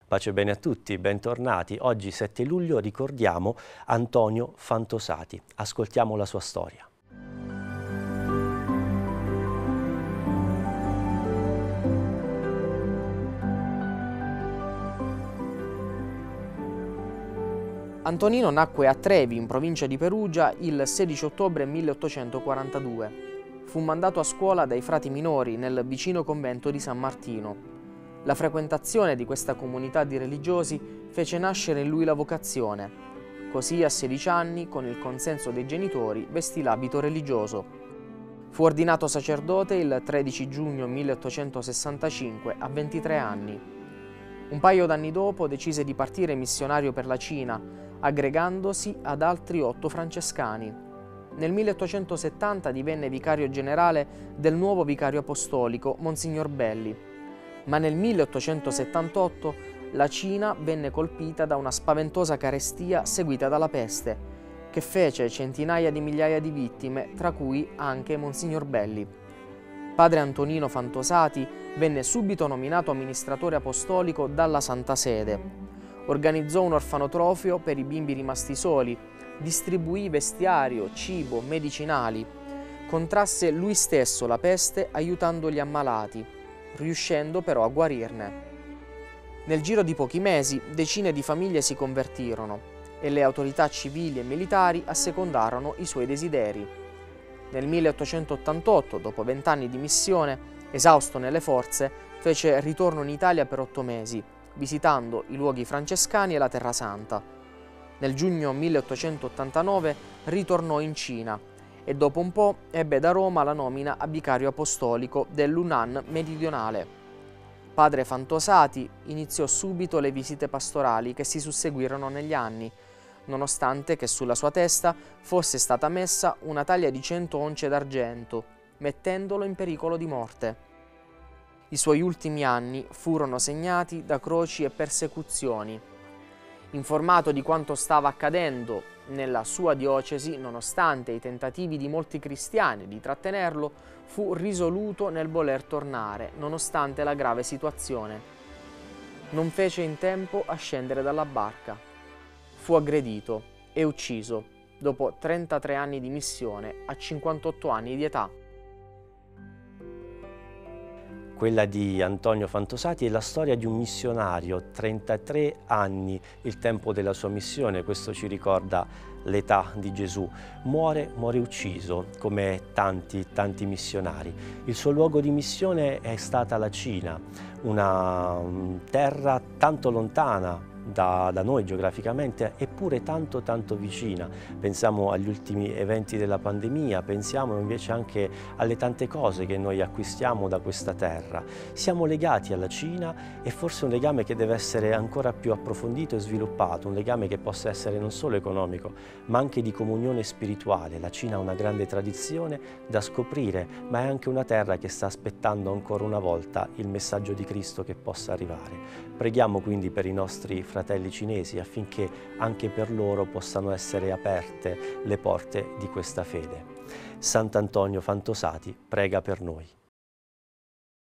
Pace bene a tutti, bentornati. Oggi 7 luglio ricordiamo Antonio Fantosati. Ascoltiamo la sua storia. Antonino nacque a Trevi, in provincia di Perugia, il 16 ottobre 1842. Fu mandato a scuola dai frati minori nel vicino convento di San Martino. La frequentazione di questa comunità di religiosi fece nascere in lui la vocazione. Così a 16 anni, con il consenso dei genitori, vestì l'abito religioso. Fu ordinato sacerdote il 13 giugno 1865 a 23 anni. Un paio d'anni dopo decise di partire missionario per la Cina, aggregandosi ad altri 8 francescani. Nel 1870 divenne vicario generale del nuovo vicario apostolico, Monsignor Belli. Ma nel 1878 la Cina venne colpita da una spaventosa carestia seguita dalla peste, che fece centinaia di migliaia di vittime, tra cui anche Monsignor Belli. Padre Antonino Fantosati venne subito nominato amministratore apostolico dalla Santa Sede. Organizzò un orfanotrofio per i bimbi rimasti soli, distribuì vestiario, cibo, medicinali. Contrasse lui stesso la peste aiutando gli ammalati, riuscendo però a guarirne. Nel giro di pochi mesi decine di famiglie si convertirono e le autorità civili e militari assecondarono i suoi desideri. Nel 1888, dopo 20 anni di missione, esausto nelle forze, fece ritorno in Italia per 8 mesi, visitando i luoghi francescani e la Terra Santa. Nel giugno 1889 ritornò in Cina e dopo un po' ebbe da Roma la nomina a vicario apostolico dell'Hunan meridionale. Padre Fantosati iniziò subito le visite pastorali che si susseguirono negli anni, nonostante che sulla sua testa fosse stata messa una taglia di 100 once d'argento, mettendolo in pericolo di morte. I suoi ultimi anni furono segnati da croci e persecuzioni. Informato di quanto stava accadendo nella sua diocesi, nonostante i tentativi di molti cristiani di trattenerlo, fu risoluto nel voler tornare, nonostante la grave situazione. Non fece in tempo a scendere dalla barca. Fu aggredito e ucciso dopo 33 anni di missione a 58 anni di età. Quella di Antonio Fantosati è la storia di un missionario, 33 anni, il tempo della sua missione, questo ci ricorda l'età di Gesù. Muore ucciso, come tanti missionari. Il suo luogo di missione è stata la Cina, una terra tanto lontana da noi geograficamente, eppure tanto vicina. Pensiamo agli ultimi eventi della pandemia, pensiamo invece anche alle tante cose che noi acquistiamo da questa terra. Siamo legati alla Cina e forse un legame che deve essere ancora più approfondito e sviluppato, un legame che possa essere non solo economico, ma anche di comunione spirituale. La Cina ha una grande tradizione da scoprire, ma è anche una terra che sta aspettando ancora una volta il messaggio di Cristo che possa arrivare. Preghiamo quindi per i nostri fratelli cinesi affinché anche per loro possano essere aperte le porte di questa fede. Sant'Antonio Fantosati prega per noi.